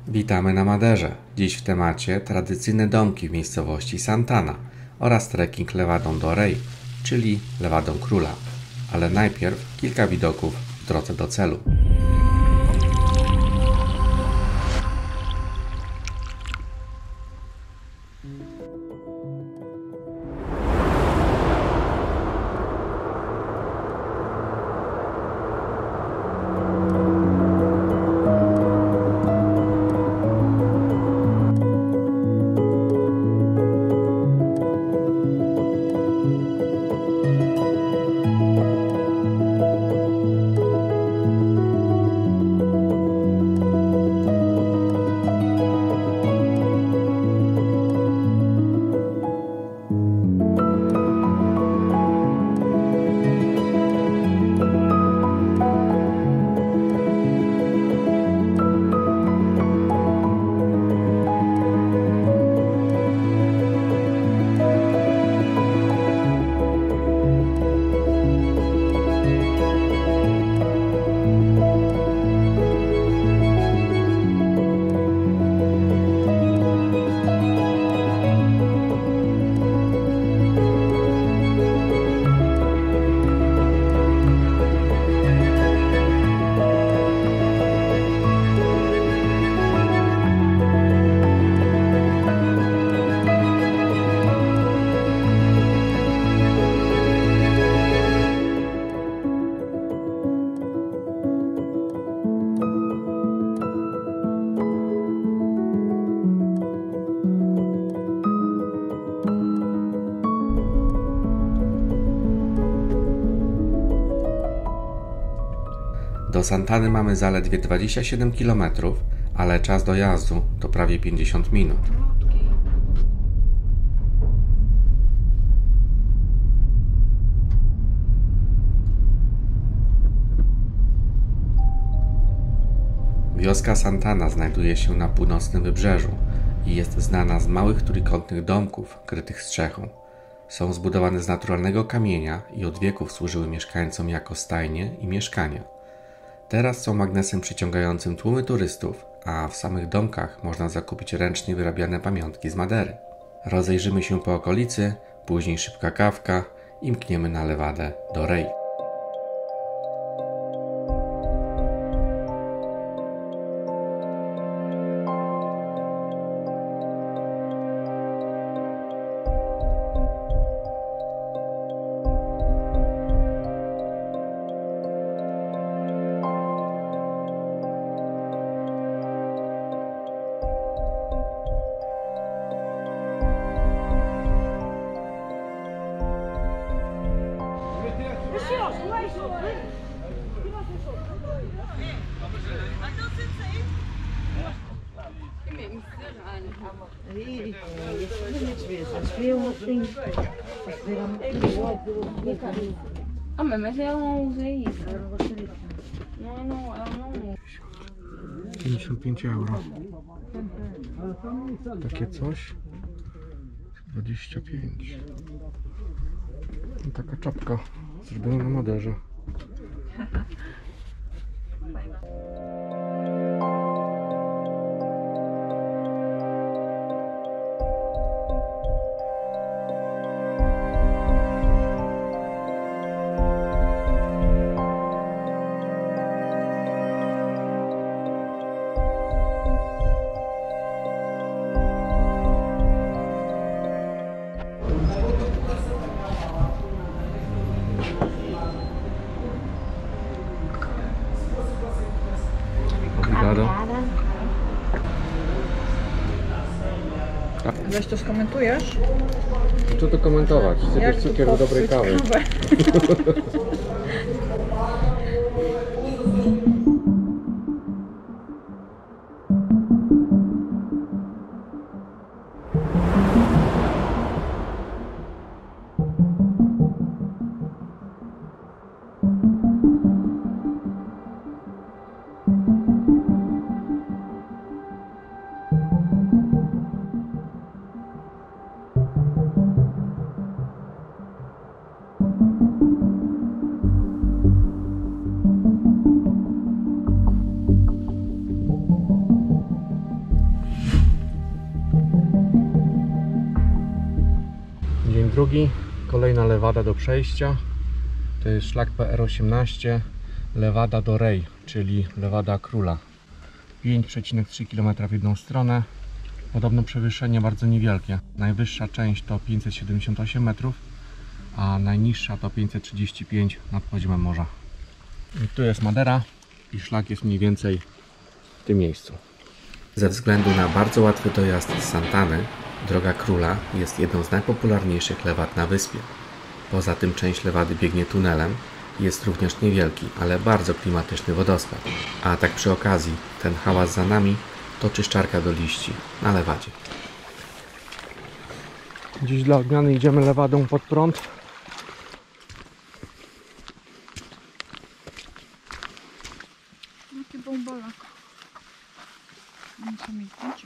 Witamy na Maderze. Dziś w temacie tradycyjne domki w miejscowości Santana oraz trekking Lewadą do Rei, czyli Lewadą Króla. Ale najpierw kilka widoków w drodze do celu. Do Santany mamy zaledwie 27 km, ale czas dojazdu to prawie 50 minut. Wioska Santana znajduje się na północnym wybrzeżu i jest znana z małych trójkątnych domków krytych strzechą. Są zbudowane z naturalnego kamienia i od wieków służyły mieszkańcom jako stajnie i mieszkania. Teraz są magnesem przyciągającym tłumy turystów, a w samych domkach można zakupić ręcznie wyrabiane pamiątki z Madery. Rozejrzymy się po okolicy, później szybka kawka i mkniemy na Lewadę do Rei. Mas ela não usa isso. Não, ela não. 55 euro. Takie coś 25. I taka czapka zrobiona na Maderze. Weź to skomentujesz? Co tu komentować? Sypiesz cukier do dobrej kawy. drugi, kolejna lewada do przejścia. To jest szlak PR18, lewada do Rej, czyli lewada Króla. 5,3 km w jedną stronę. Podobno przewyższenie bardzo niewielkie. Najwyższa część to 578 metrów, a najniższa to 535 nad poziomem morza. I tu jest Madera i szlak jest mniej więcej w tym miejscu. Ze względu na bardzo łatwy dojazd z Santany, Droga Króla jest jedną z najpopularniejszych lewad na wyspie. Poza tym część lewady biegnie tunelem. Jest również niewielki, ale bardzo klimatyczny wodospad. A tak przy okazji, ten hałas za nami to czyszczarka do liści na lewadzie. Dziś dla odmiany idziemy lewadą pod prąd. Jaki bąbolak. Muszę mieć zdjęcie.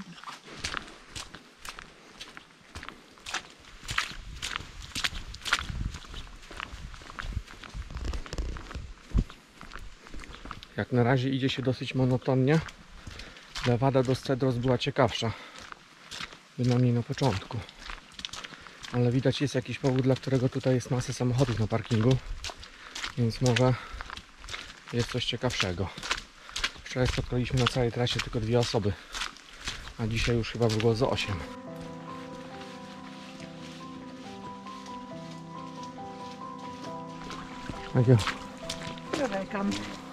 Jak na razie idzie się dosyć monotonnie. Lewada do Cedros była ciekawsza, bynajmniej na początku. Ale widać, jest jakiś powód, dla którego tutaj jest masę samochodów na parkingu. Więc może jest coś ciekawszego. Wczoraj spotkaliśmy na całej trasie tylko 2 osoby, a dzisiaj już chyba było z 8. Welcome.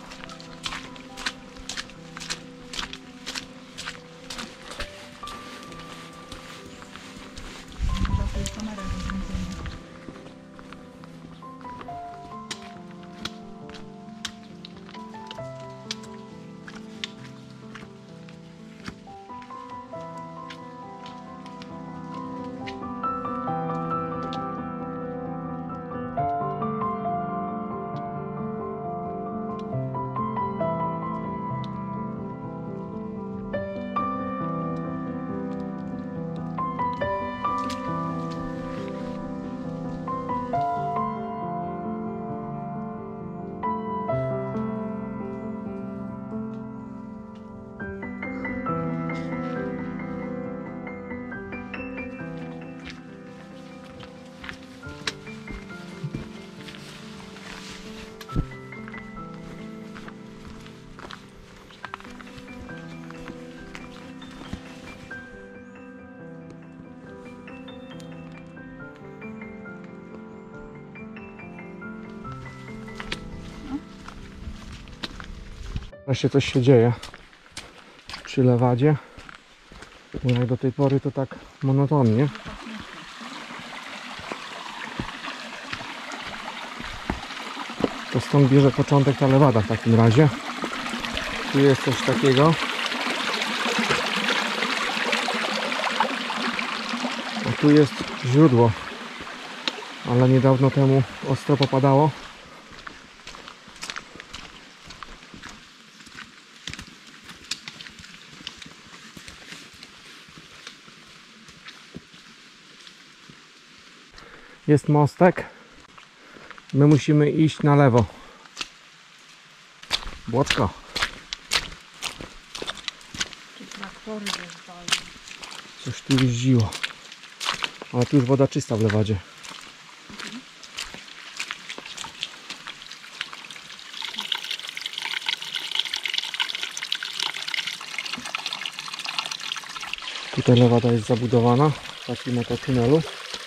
Wreszcie coś się dzieje przy lewadzie. Bo jak do tej pory to tak monotonnie. To stąd bierze początek ta lewada w takim razie. Tu jest coś takiego. A tu jest źródło. Ale niedawno temu ostro popadało. Jest mostek. My musimy iść na lewo. Błoczko. Coś tu jeździło. Ale tu już woda czysta w lewadzie. Tutaj lewada jest zabudowana w takim oto tunelu.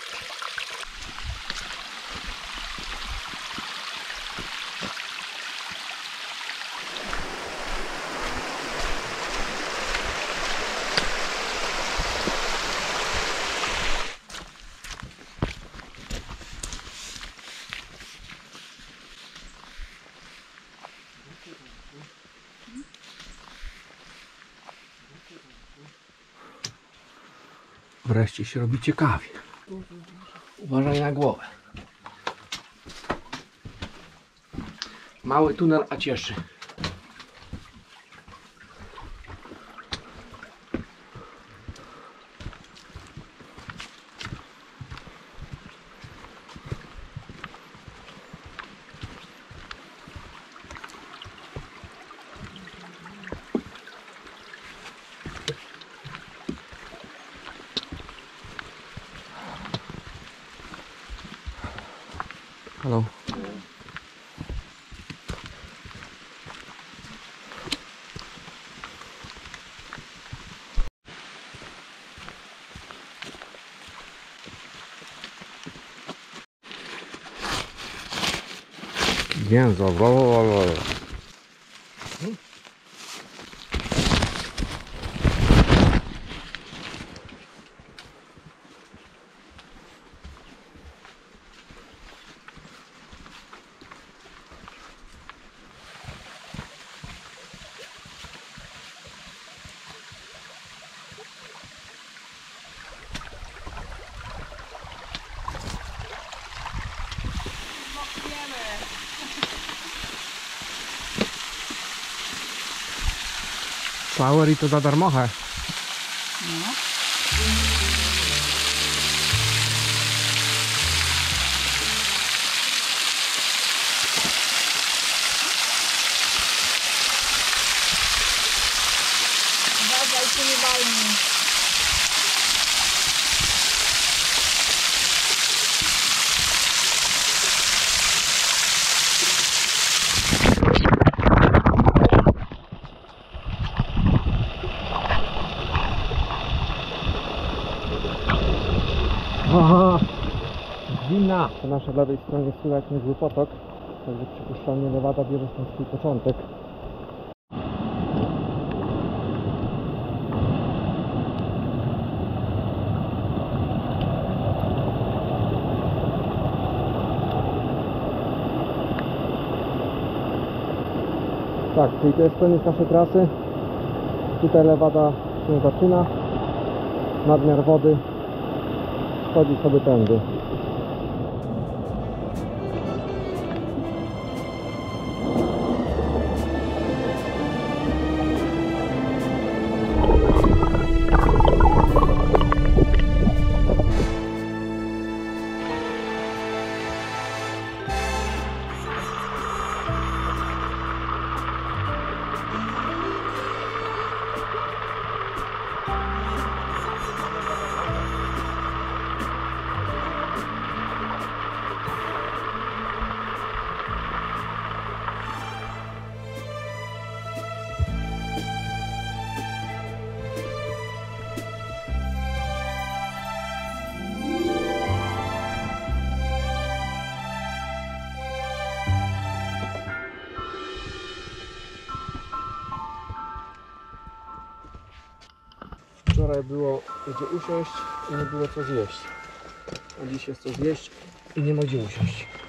Wreszcie się robi ciekawie. Uważaj na głowę. Mały tunel, a cieszy. Halo. Więzo, blablabla. Power i to za darmochę. No. Uważaj, się nie walnij. Aha! Wina! Po naszej lewej stronie słychać niezły potok, także przypuszczalnie Lewada bierze stąd swój początek. Tak, czyli to jest koniec naszej trasy. Tutaj Lewada się zaczyna. Nadmiar wody chodzi sobie tędy. Wczoraj było gdzie usiąść i nie było co zjeść. A dziś jest co zjeść i nie ma gdzie usiąść.